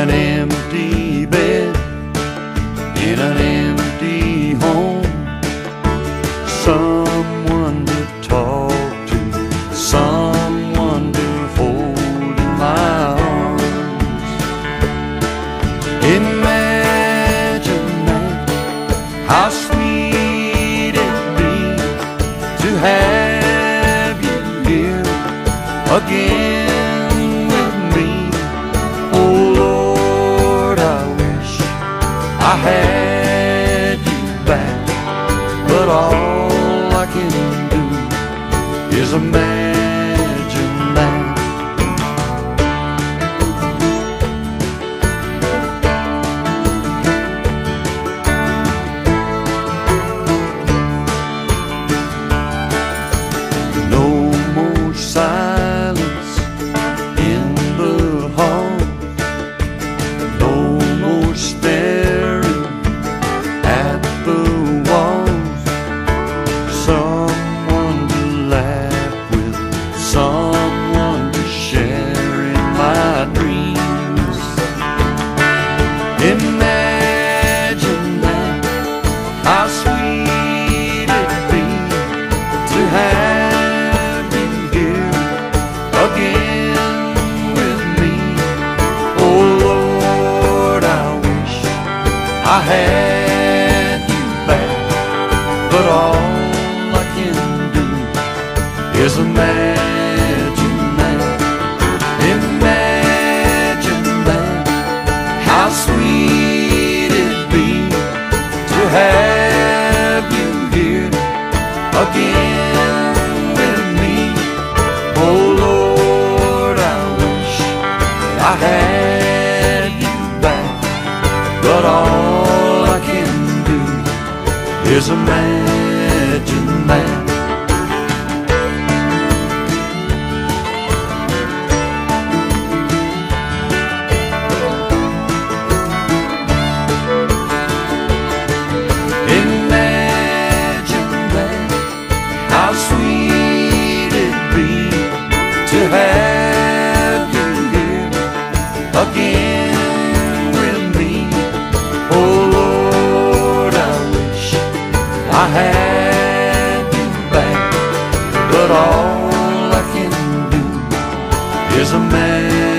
an empty bed, in an empty home. Someone to talk to, someone to hold in my arms. Imagine that, how sweet it'd be to have you here again with me. Oh Lord, I wish I had you back, but all I can do is imagine that. No more silence in the hall, no more staring at the walls. Someone to laugh with, someone to share in my dreams. Imagine that, how sweet it'd be to have you here again with me. Oh Lord, I wish I had you back, but all I can do is imagine that. Imagine that, how sweet it'd be to have you here again with me. Oh Lord, I wish I had you back, but all I can do is imagine that. Imagine that, how sweet it'd be to have you here again with me. Oh Lord, I wish I had you back, but all I can do is imagine.